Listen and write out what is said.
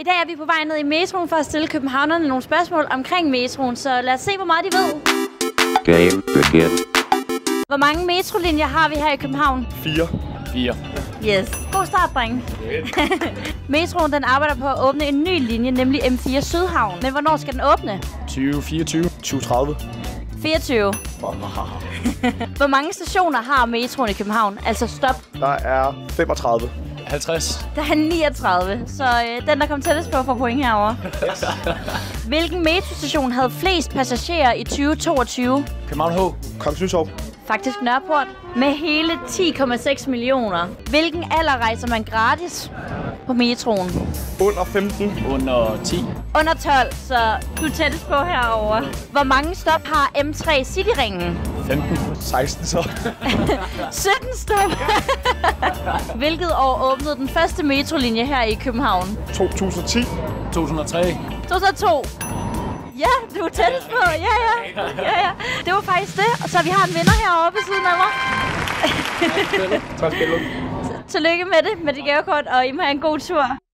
I dag er vi på vej ned i metroen for at stille københavnerne nogle spørgsmål omkring metroen, så lad os se, hvor meget de ved. Game begin. Hvor mange metrolinjer har vi her i København? 4. Yes. God start, drenge. Metroen den arbejder på at åbne en ny linje, nemlig M4 Sydhavn. Men hvornår skal den åbne? 2024. 2030. 24. Hvor mange stationer har metroen i København? Altså stop. Der er 35. 50. Der er 39, så den, der kom tættest på, får point herovre. Hvilken metrostation havde flest passagerer i 2022? København H. Kongens Nytorv. Faktisk Nørreport. Med hele 10,6 millioner. Hvilken alder rejser man gratis på metroen? Under 15. Under 10. Under 12, så du er tættest på herovre. Hvor mange stop har M3 Cityringen? 15. 16 så. 17 stop. Hvilket år åbnede den første metrolinje her i København? 2010. 2003. 2002. Ja, du er tættest på. Ja. Det var faktisk det. Og så vi har en vinder herovre ved siden af mig. Tak skal du. Tillykke med det, med det gavekort, og I må have en god tur.